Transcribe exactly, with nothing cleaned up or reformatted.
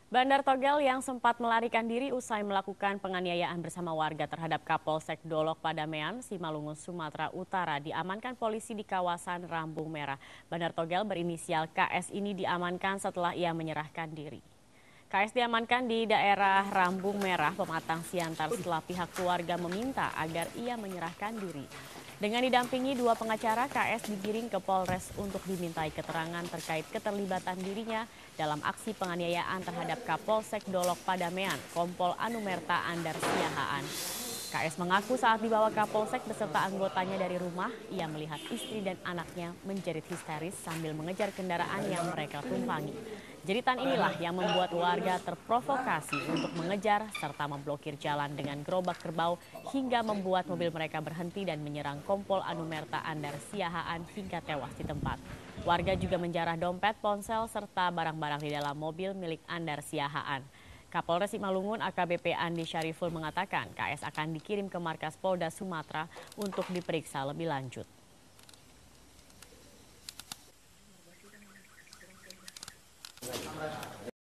Bandar Togel yang sempat melarikan diri usai melakukan penganiayaan bersama warga terhadap Kapolsek Dolok Padamean, Simalungun, Sumatera Utara diamankan polisi di kawasan Rambung Merah. Bandar Togel berinisial K S ini diamankan setelah ia menyerahkan diri. K S diamankan di daerah Rambung Merah, Pematang Siantar setelah pihak keluarga meminta agar ia menyerahkan diri. Dengan didampingi dua pengacara, K S digiring ke Polres untuk dimintai keterangan terkait keterlibatan dirinya dalam aksi penganiayaan terhadap Kapolsek Dolok Padamean, Kompol Anumerta Andar Siahaan. K S mengaku saat dibawa Kapolsek beserta anggotanya dari rumah, ia melihat istri dan anaknya menjerit histeris sambil mengejar kendaraan yang mereka tumpangi. Jeritan inilah yang membuat warga terprovokasi untuk mengejar serta memblokir jalan dengan gerobak kerbau hingga membuat mobil mereka berhenti dan menyerang Kompol Anumerta Andar Siahaan hingga tewas di tempat. Warga juga menjarah dompet, ponsel, serta barang-barang di dalam mobil milik Andar Siahaan. Kapolres Simalungun A K B P Andi Syariful mengatakan K S akan dikirim ke markas Polda Sumatera untuk diperiksa lebih lanjut.